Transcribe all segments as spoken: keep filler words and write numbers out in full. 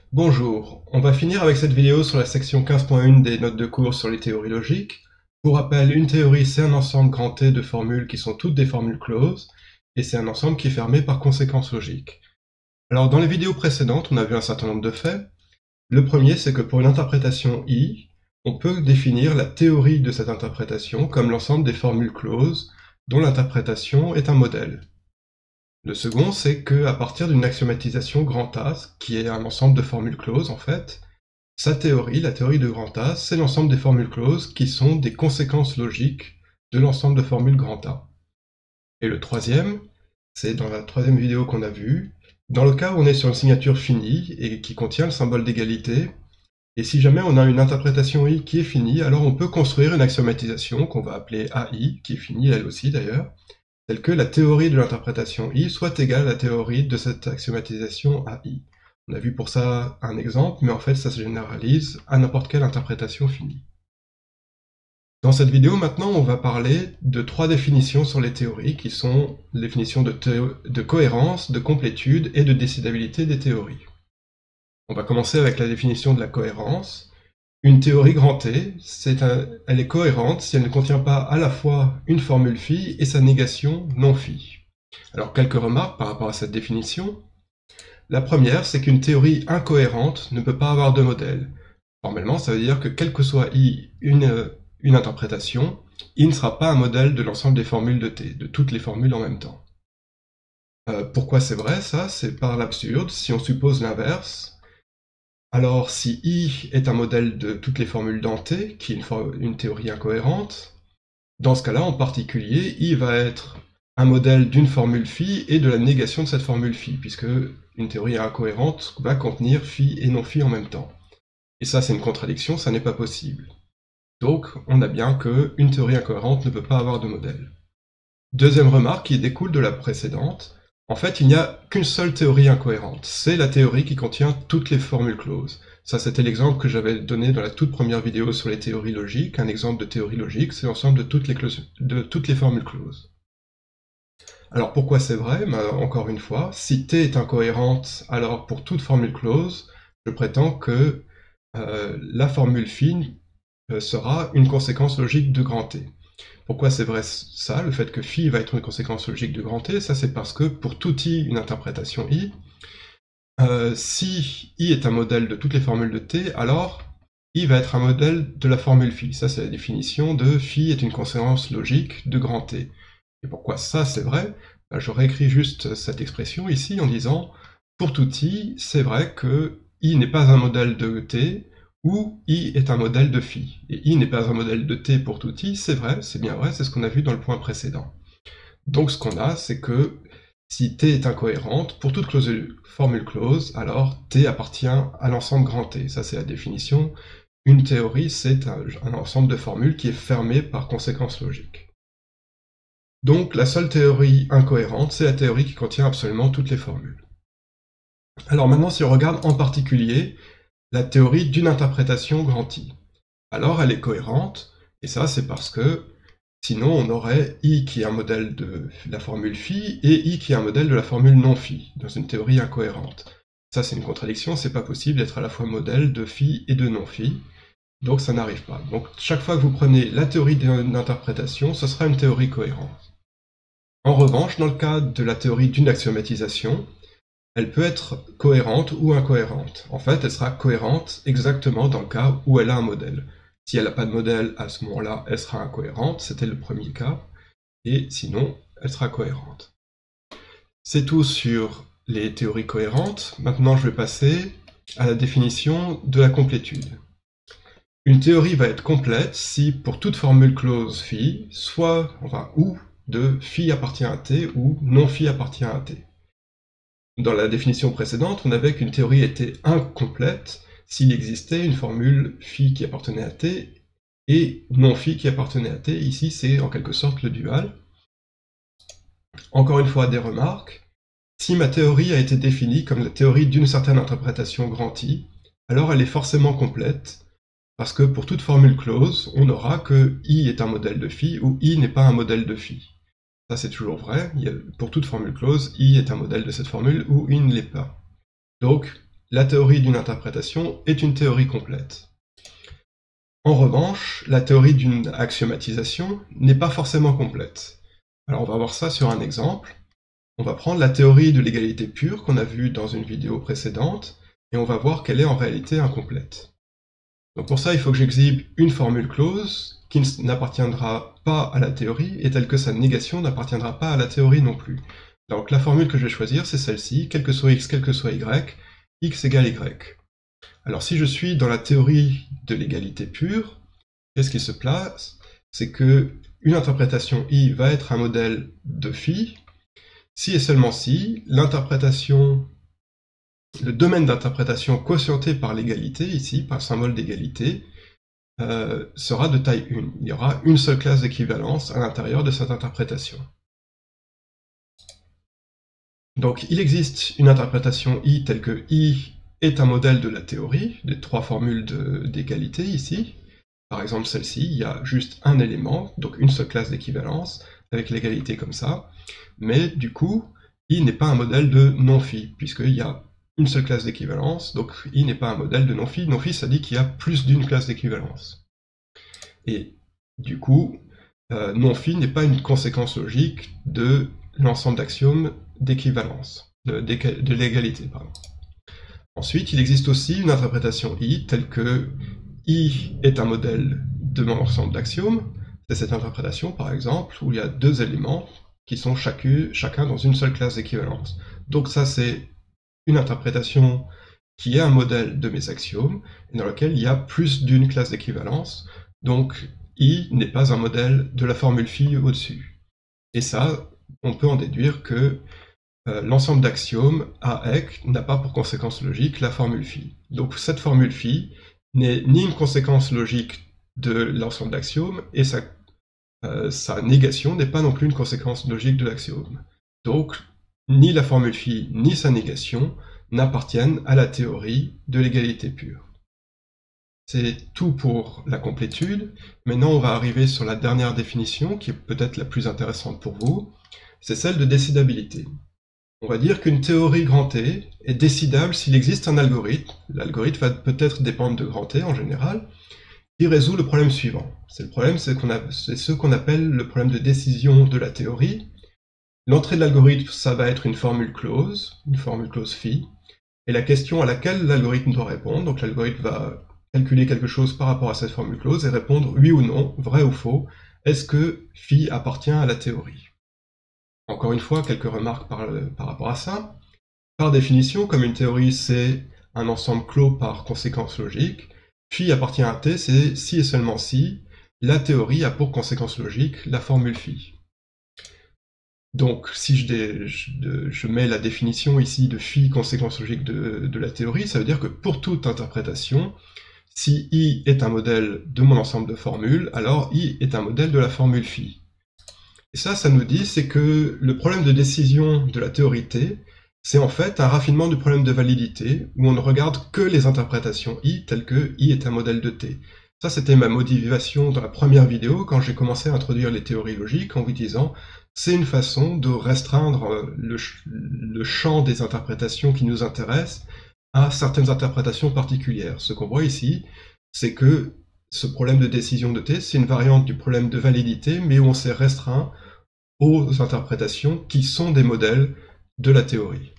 Bonjour, on va finir avec cette vidéo sur la section quinze point un des notes de cours sur les théories logiques. Pour rappel, une théorie c'est un ensemble grand T de formules qui sont toutes des formules closes, et c'est un ensemble qui est fermé par conséquence logique. Alors dans les vidéos précédentes, on a vu un certain nombre de faits. Le premier, c'est que pour une interprétation I, on peut définir la théorie de cette interprétation comme l'ensemble des formules closes dont l'interprétation est un modèle. Le second, c'est qu'à partir d'une axiomatisation grand A, qui est un ensemble de formules closes en fait, sa théorie, la théorie de grand A, c'est l'ensemble des formules closes qui sont des conséquences logiques de l'ensemble de formules grand A. Et le troisième, c'est dans la troisième vidéo qu'on a vue, dans le cas où on est sur une signature finie et qui contient le symbole d'égalité, et si jamais on a une interprétation I qui est finie, alors on peut construire une axiomatisation qu'on va appeler A I, qui est finie elle aussi d'ailleurs, telle que la théorie de l'interprétation I soit égale à la théorie de cette axiomatisation A I. On a vu pour ça un exemple, mais en fait ça se généralise à n'importe quelle interprétation finie. Dans cette vidéo maintenant, on va parler de trois définitions sur les théories, qui sont les définitions de, de cohérence, de complétude et de décidabilité des théories. On va commencer avec la définition de la cohérence. Une théorie grand T, c'est un, elle est cohérente si elle ne contient pas à la fois une formule phi et sa négation non phi. Alors quelques remarques par rapport à cette définition. La première, c'est qu'une théorie incohérente ne peut pas avoir de modèle. Formellement, ça veut dire que quelle que soit I une, une interprétation, I ne sera pas un modèle de l'ensemble des formules de T, de toutes les formules en même temps. Euh, pourquoi c'est vrai ça? C'est par l'absurde, si on suppose l'inverse. Alors, si I est un modèle de toutes les formules dans T, qui est une, une théorie incohérente, dans ce cas-là, en particulier, I va être un modèle d'une formule phi et de la négation de cette formule phi, puisque une théorie incohérente va contenir phi et non phi en même temps. Et ça, c'est une contradiction, ça n'est pas possible. Donc, on a bien qu'une théorie incohérente ne peut pas avoir de modèle. Deuxième remarque qui découle de la précédente, en fait, il n'y a qu'une seule théorie incohérente, c'est la théorie qui contient toutes les formules closes. Ça, c'était l'exemple que j'avais donné dans la toute première vidéo sur les théories logiques. Un exemple de théorie logique, c'est l'ensemble de, toutes les de toutes les formules closes. Alors pourquoi c'est vrai? Ben, encore une fois, si T est incohérente, alors pour toute formule close, je prétends que euh, la formule phi euh, sera une conséquence logique de grand T. Pourquoi c'est vrai ça, le fait que phi va être une conséquence logique de grand T? Ça c'est parce que pour tout I, une interprétation I, euh, si I est un modèle de toutes les formules de T, alors I va être un modèle de la formule phi. Ça c'est la définition de phi est une conséquence logique de grand T. Et pourquoi ça c'est vrai? Ben, j'aurais écrit juste cette expression ici en disant pour tout I, c'est vrai que I n'est pas un modèle de T, où I est un modèle de phi. Et I n'est pas un modèle de T pour tout I, c'est vrai, c'est bien vrai, c'est ce qu'on a vu dans le point précédent. Donc ce qu'on a, c'est que si T est incohérente, pour toute clause, formule close, alors T appartient à l'ensemble grand T. Ça c'est la définition. Une théorie, c'est un, un ensemble de formules qui est fermé par conséquence logique. Donc la seule théorie incohérente, c'est la théorie qui contient absolument toutes les formules. Alors maintenant, si on regarde en particulier la théorie d'une interprétation grand I. Alors elle est cohérente, et ça c'est parce que sinon on aurait I qui est un modèle de la formule phi et I qui est un modèle de la formule non phi, dans une théorie incohérente. Ça c'est une contradiction, c'est pas possible d'être à la fois modèle de phi et de non phi, donc ça n'arrive pas. Donc chaque fois que vous prenez la théorie d'une interprétation, ce sera une théorie cohérente. En revanche, dans le cas de la théorie d'une axiomatisation, elle peut être cohérente ou incohérente. En fait, elle sera cohérente exactement dans le cas où elle a un modèle. Si elle n'a pas de modèle, à ce moment-là, elle sera incohérente, c'était le premier cas, et sinon, elle sera cohérente. C'est tout sur les théories cohérentes. Maintenant, je vais passer à la définition de la complétude. Une théorie va être complète si, pour toute formule close phi, soit, enfin, ou de phi appartient à T ou non phi appartient à T. Dans la définition précédente, on avait qu'une théorie était incomplète s'il existait une formule phi qui appartenait à T et non phi qui appartenait à T. Ici, c'est en quelque sorte le dual. Encore une fois, des remarques. Si ma théorie a été définie comme la théorie d'une certaine interprétation grand I, alors elle est forcément complète, parce que pour toute formule close, on aura que I est un modèle de phi ou I n'est pas un modèle de phi. Ça c'est toujours vrai, il y a, pour toute formule close, I est un modèle de cette formule ou I ne l'est pas. Donc, la théorie d'une interprétation est une théorie complète. En revanche, la théorie d'une axiomatisation n'est pas forcément complète. Alors on va voir ça sur un exemple. On va prendre la théorie de l'égalité pure qu'on a vue dans une vidéo précédente, et on va voir qu'elle est en réalité incomplète. Donc pour ça, il faut que j'exhibe une formule close qui n'appartiendra pas à la théorie, et telle que sa négation n'appartiendra pas à la théorie non plus. Donc la formule que je vais choisir, c'est celle-ci, quel que soit x, quel que soit y, x égale y. Alors si je suis dans la théorie de l'égalité pure, qu'est-ce qui se passe? C'est que une interprétation i va être un modèle de phi, si et seulement si l'interprétation, le domaine d'interprétation quotienté par l'égalité, ici, par le symbole d'égalité, euh, sera de taille un. Il y aura une seule classe d'équivalence à l'intérieur de cette interprétation. Donc il existe une interprétation i telle que i est un modèle de la théorie, des trois formules d'égalité ici. Par exemple celle-ci, il y a juste un élément, donc une seule classe d'équivalence, avec l'égalité comme ça. Mais du coup, i n'est pas un modèle de non-phi, puisqu'il y a une seule classe d'équivalence, donc i n'est pas un modèle de non-phi. Non-phi, ça dit qu'il y a plus d'une classe d'équivalence. Et du coup, euh, non-phi n'est pas une conséquence logique de l'ensemble d'axiomes d'équivalence, de, de l'égalité, pardon. Ensuite, il existe aussi une interprétation i, telle que i est un modèle de mon ensemble d'axiomes. C'est cette interprétation, par exemple, où il y a deux éléments qui sont chacun, chacun dans une seule classe d'équivalence. Donc ça, c'est une interprétation qui est un modèle de mes axiomes, et dans lequel il y a plus d'une classe d'équivalence. Donc i n'est pas un modèle de la formule phi au-dessus. Et ça, on peut en déduire que euh, l'ensemble d'axiomes A E C n'a pas pour conséquence logique la formule phi. Donc cette formule phi n'est ni une conséquence logique de l'ensemble d'axiomes, et sa, euh, sa négation n'est pas non plus une conséquence logique de l'axiome. Donc ni la formule phi ni sa négation n'appartiennent à la théorie de l'égalité pure. C'est tout pour la complétude. Maintenant, on va arriver sur la dernière définition, qui est peut-être la plus intéressante pour vous, c'est celle de décidabilité. On va dire qu'une théorie grand T est décidable s'il existe un algorithme, l'algorithme va peut-être dépendre de grand T en général, qui résout le problème suivant. C'est le problème, c'est qu'on a, c'est ce qu'on appelle le problème de décision de la théorie. L'entrée de l'algorithme, ça va être une formule close, une formule close phi, et la question à laquelle l'algorithme doit répondre, donc l'algorithme va calculer quelque chose par rapport à cette formule close et répondre oui ou non, vrai ou faux, est-ce que phi appartient à la théorie? Encore une fois, quelques remarques par, par rapport à ça. Par définition, comme une théorie c'est un ensemble clos par conséquence logique, phi appartient à T, c'est si et seulement si la théorie a pour conséquence logique la formule phi. Donc si je, dé, je, je mets la définition ici de phi conséquence logique de, de la théorie, ça veut dire que pour toute interprétation, si i est un modèle de mon ensemble de formules, alors i est un modèle de la formule phi. Et ça, ça nous dit, c'est que le problème de décision de la théorie T, c'est en fait un raffinement du problème de validité, où on ne regarde que les interprétations i, telles que i est un modèle de T. Ça, c'était ma motivation dans la première vidéo, quand j'ai commencé à introduire les théories logiques, en vous disant, c'est une façon de restreindre le, le champ des interprétations qui nous intéressent à certaines interprétations particulières. Ce qu'on voit ici, c'est que ce problème de décision de T, c'est une variante du problème de validité, mais où on s'est restreint aux interprétations qui sont des modèles de la théorie.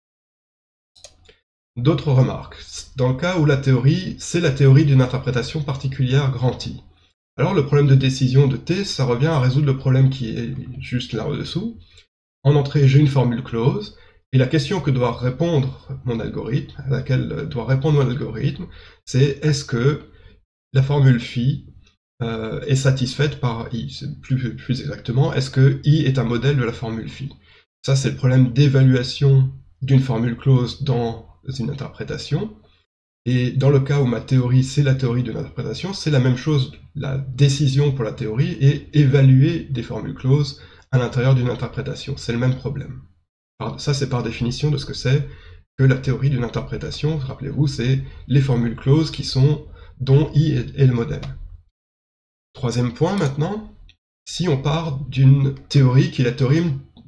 D'autres remarques. Dans le cas où la théorie, c'est la théorie d'une interprétation particulière grand I. Alors le problème de décision de T, ça revient à résoudre le problème qui est juste là au-dessous. En entrée, j'ai une formule close, et la question que doit répondre mon algorithme, à laquelle doit répondre mon algorithme, c'est est-ce que la formule phi euh, est satisfaite par i. C'est plus, plus exactement, est-ce que i est un modèle de la formule phi? Ça, c'est le problème d'évaluation d'une formule close dans une interprétation. Et dans le cas où ma théorie, c'est la théorie d'une interprétation, c'est la même chose. La décision pour la théorie est évaluer des formules closes à l'intérieur d'une interprétation. C'est le même problème. Alors, ça, c'est par définition de ce que c'est que la théorie d'une interprétation. Rappelez-vous, c'est les formules closes qui sont dont i est, est le modèle. Troisième point maintenant, si on part d'une théorie qui est la théorie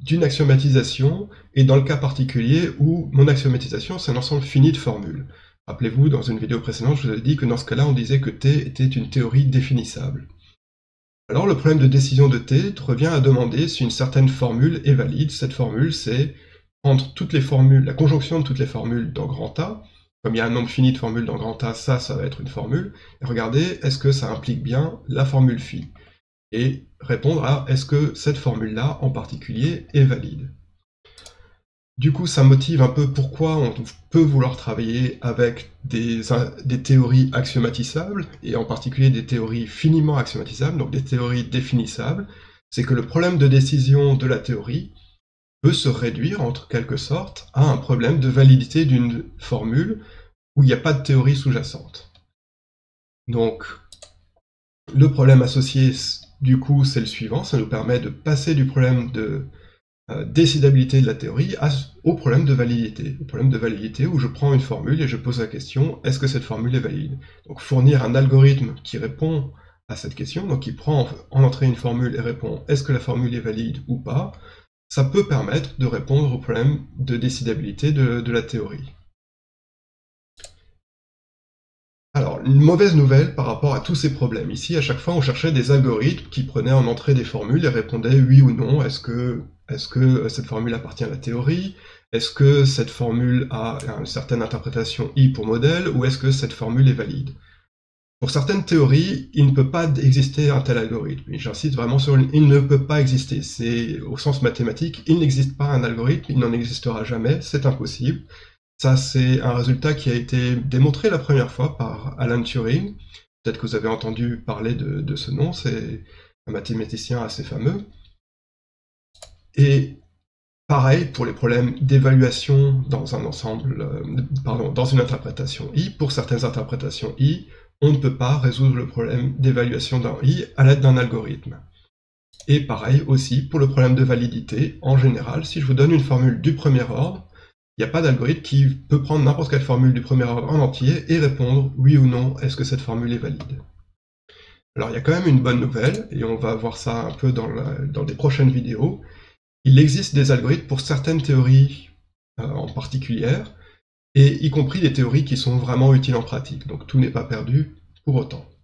d'une axiomatisation, et dans le cas particulier où mon axiomatisation c'est un ensemble fini de formules. Rappelez-vous, dans une vidéo précédente, je vous avais dit que dans ce cas-là, on disait que T était une théorie définissable. Alors le problème de décision de T revient à demander si une certaine formule est valide. Cette formule, c'est prendre toutes les formules, la conjonction de toutes les formules dans grand A. Comme il y a un nombre fini de formules dans grand A, ça, ça va être une formule. Et regardez, est-ce que ça implique bien la formule phi? Et répondre à est-ce que cette formule-là, en particulier, est valide? Du coup, ça motive un peu pourquoi on peut vouloir travailler avec des, des théories axiomatisables, et en particulier des théories finiment axiomatisables, donc des théories définissables. C'est que le problème de décision de la théorie peut se réduire, en quelque sorte, à un problème de validité d'une formule où il n'y a pas de théorie sous-jacente. Donc, le problème associé, du coup, c'est le suivant, ça nous permet de passer du problème de Euh, décidabilité de la théorie à, au problème de validité. Au problème de validité où je prends une formule et je pose la question, est-ce que cette formule est valide? Donc fournir un algorithme qui répond à cette question, donc qui prend en entrée une formule et répond, est-ce que la formule est valide ou pas? Ça peut permettre de répondre au problème de décidabilité de, de la théorie. Alors, une mauvaise nouvelle par rapport à tous ces problèmes. Ici, à chaque fois, on cherchait des algorithmes qui prenaient en entrée des formules et répondaient oui ou non. Est-ce que, est-ce que cette formule appartient à la théorie? Est-ce que cette formule a une certaine interprétation I pour modèle? Ou est-ce que cette formule est valide? Pour certaines théories, il ne peut pas exister un tel algorithme. Et j'insiste vraiment sur le « il ne peut pas exister ». C'est au sens mathématique, il n'existe pas un algorithme, il n'en existera jamais, c'est impossible. Ça, c'est un résultat qui a été démontré la première fois par Alan Turing. Peut-être que vous avez entendu parler de, de ce nom, c'est un mathématicien assez fameux. Et pareil pour les problèmes d'évaluation dans un ensemble, euh, pardon, dans une interprétation I. Pour certaines interprétations I, on ne peut pas résoudre le problème d'évaluation d'un I à l'aide d'un algorithme. Et pareil aussi pour le problème de validité. En général, si je vous donne une formule du premier ordre, il n'y a pas d'algorithme qui peut prendre n'importe quelle formule du premier ordre en entier et répondre oui ou non, est-ce que cette formule est valide? Alors il y a quand même une bonne nouvelle, et on va voir ça un peu dans, la, dans des prochaines vidéos. Il existe des algorithmes pour certaines théories euh, en particulier, et y compris des théories qui sont vraiment utiles en pratique, donc tout n'est pas perdu pour autant.